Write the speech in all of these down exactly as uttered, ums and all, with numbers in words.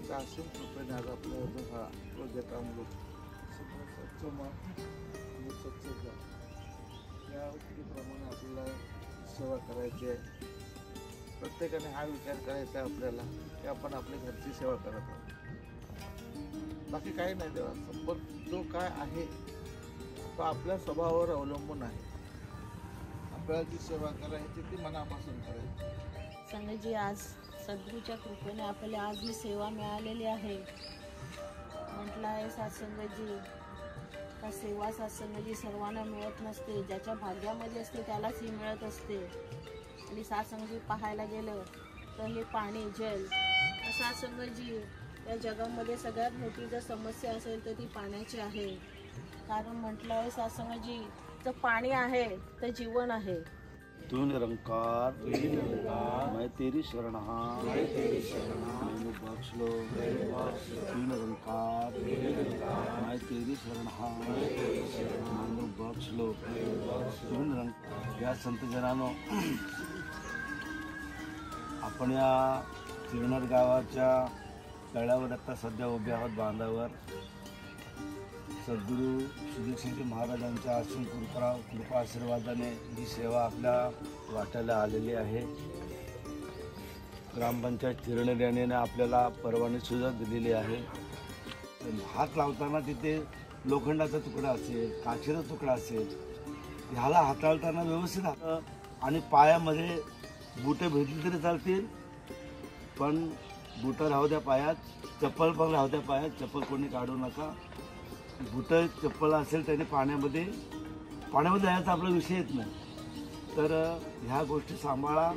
त्यांच्या असीम कृपेने आज आपला जो हा प्रोजेक्ट अमृत स्वच्छ मन आणि स्वच्छ जल या प्रमाणे आपल्याला सेवा करायची आहे। प्रत्येकाने हा विचार करायचा आपल्याला की आपण आपल्या घरची सेवा करत आहोत, बाकी काही नाही देवाचं, पण जो काय आहे तो आपल्या स्वभावावर अवलंबून आहे। आपल्याला जी सेवा करायची ती मनापासून करायची। संगजी आज सद्गुरूच्या कृपेने आपल्याला आज ही सेवा मिळालेली आहे। म्हटलं आहे सत्संगजी का सेवा सत्संगजी सर्वांना मिळत नसते, ज्याच्या भाग्यामध्ये असते त्यालाच ही मिळत असते। आणि सत्संगजी पाहायला गेलं तर हे पाणी जल सत्संगजी या जगामध्ये सगळ्यात मोठी जर समस्या असेल तर ती पाण्याची आहे। कारण म्हटलं आहे सत्संगजी जर पाणी आहे तर जीवन आहे। तू निरंकार मैं तेरी शरण मैं तेरी शरण मैंने बख्श लो। तू निरंकार मैं तेरी शरण मैंने बख्श लो। तू निरंकार। या संत जनानो, आपण या चिरनर गावाच्या तळ्यावर आता सध्या उभे आहोत बांधावर। सद्गुरू सुदीक्षित महाराजांच्या असीम कृपा कृपा आशीर्वादाने ही सेवा आपल्या वाट्याला आलेली आहे। ग्रामपंचायत चिरनेर यांनी आपल्याला परवानगी सुद्धा दिलेली आहे। हात लावताना तिथे लोखंडाचा तुकडा असेल, काचेचा तुकडा असेल, ह्याला हाताळताना व्यवस्थित हात आणि पायामध्ये बुटे भेटली तरी चालतील, पण बुटं राहू द्या पायात, चप्पल पण राहू द्या पायात, चप्पल कोणी काढू नका। बुटं चप्पल असेल त्याने पाण्यामध्ये पाण्यामध्ये जायचा आपला विषय येत नाही, तर ह्या गोष्टी सांभाळा।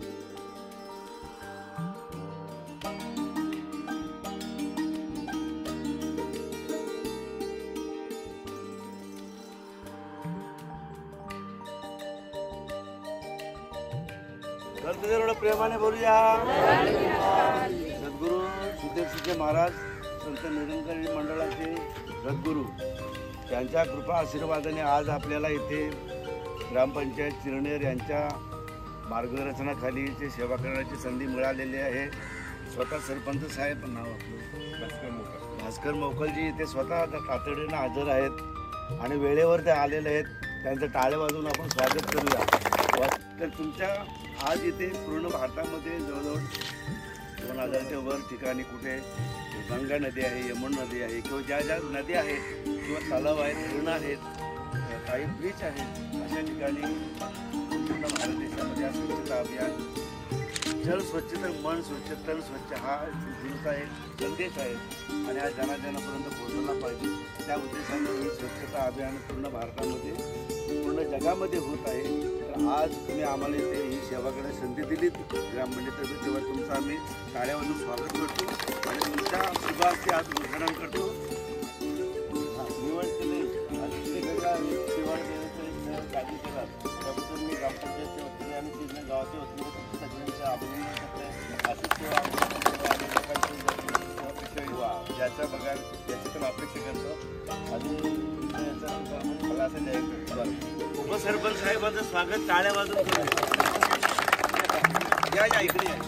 एवढं प्रेमाने बोलूया। सद्गुरू सुदीक्षित महाराज संत निरंकारी मंडळाचे सद्गुरू त्यांच्या कृपा आशीर्वादाने आज आपल्याला इथे ग्रामपंचायत चिरनेर यांच्या मार्गदर्शनाखाली इथे सेवा करण्याची संधी मिळालेली आहे। स्वतः सरपंच साहेब नाव आपलं भास्कर मोकल भास्कर मोकलजी इथे स्वतः तातडीनं हजर आहेत आणि वेळेवर ते आलेले आहेत। त्यांचं टाळे वाजवून आपण स्वागत करूया। तर तुमच्या आज इथे पूर्ण भारतामध्ये जवळजवळ दोन हजारच्या वर ठिकाणी कुठे गंगा नदी आहे, यमुना नदी आहे, किंवा ज्या ज्या नदी आहेत किंवा तलाव आहेत, धरणं आहेत, काही ब्रीच आहेत, अशा ठिकाणी पूर्ण भारत देशामध्ये स्वच्छता अभियान जल स्वच्छ तर मन स्वच्छ तन स्वच्छ हा गुरुचा एक संदेश आहे आणि हा जनाजनापर्यंत पोहोचवला पाहिजे। त्या उद्देशाने ही स्वच्छता अभियान पूर्ण भारतामध्ये पूर्ण जगामध्ये होत आहे। तर आज तुम्ही आम्हाला इथे ही सेवा करण्याची संधी दिलीत ग्रामपंचायत, तेव्हा तुमचं आम्ही टाळ्यावाजून स्वागत करतो आणि तुमच्या शुभार्थी आज उद्घाटन करतो। निवड केली आणि वेगवेगळ्या सेवा देण्याचं काळजी केला त्याबद्दल मी ग्रामपंचायतच्या वतीने आणि तिथल्या गावाच्या वतीने तुमच्या सगळ्यांचे अभिनंदन करतो। अशीच सेवा आणि लोकांची सेवा ज्याच्या बघा याची पण अपेक्षा करतो आणि मला असं द्यायचं। उपसरपंच साहेबांचं स्वागत टाळ्या वाजून करू। या या इकडे या।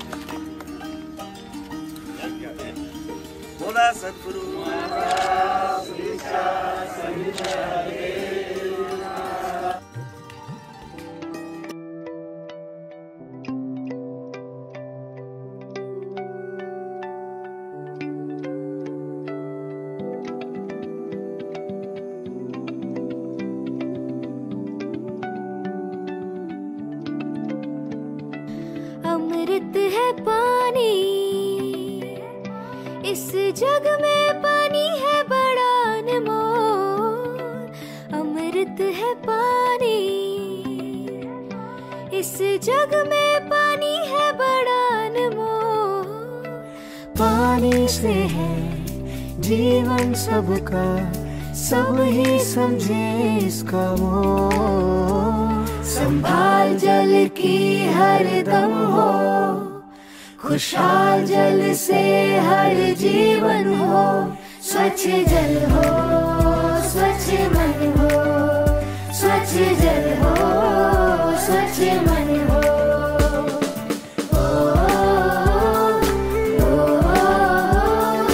बोला सद्गुरू अमृत है पानी, इस जग में पानी है बड़ा अनमोल। अमृत है पानी, इस जग में पानी है बड़ा अनमोल। पानी से है जीवन सबका, सब ही समझे इसका मोल। संभाल जल की हर दम हो, खुशहाल जल से हर जीवन हो। स्वच्छ जल हो, स्वच्छ मन हो, स्वच्छ जल हो, स्वच्छ मन हो। ओ, ओ, ओ,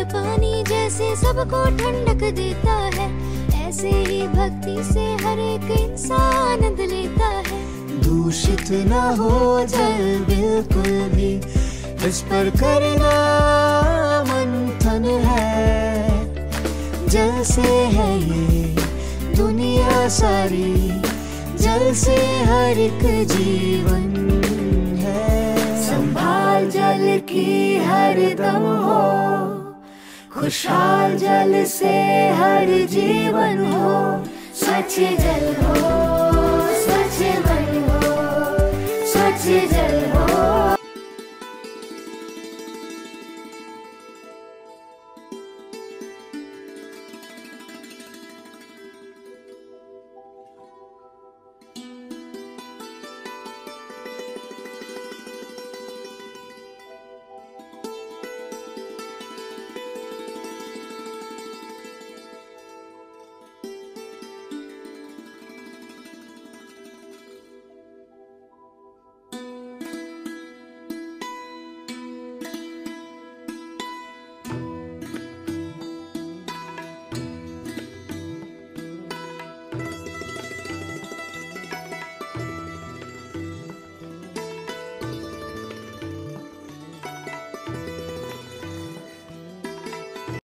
पानी जैसे सबको ठंडक देता है, ऐसे ही भक्ति से हर एक इंसान आनंद लेता है। दूषित न हो जल बिल्कुल भी, इस पर करना मंथन है। जल से है ये दुनिया सारी, जल से हर एक जीवन है। संभाल जल की हर दम हो, खुशहाल जल से हर जीवन हो। स्वच्छ जल हो, स्वच्छ मन हो, स्वच्छ जल हो।